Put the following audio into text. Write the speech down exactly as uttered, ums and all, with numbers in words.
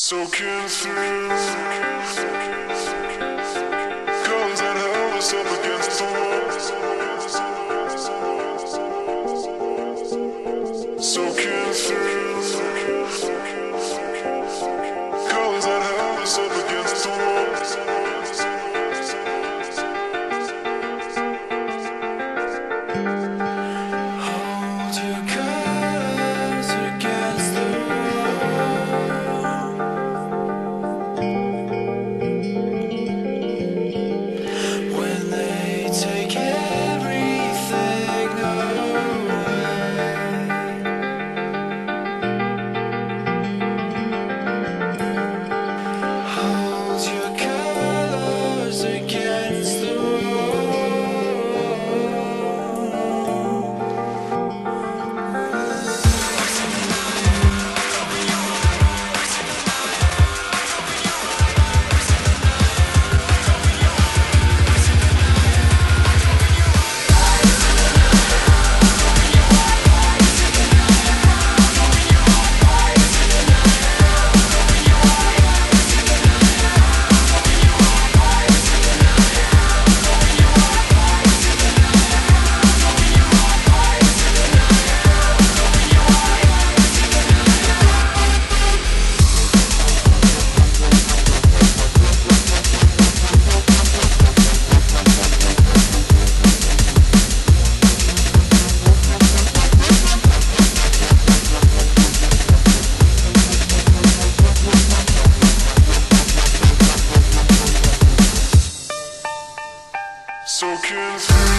Soaking through colors that held us up against the wall. Soaking through colors that held us up against the wall. Hold your colors against the soaking through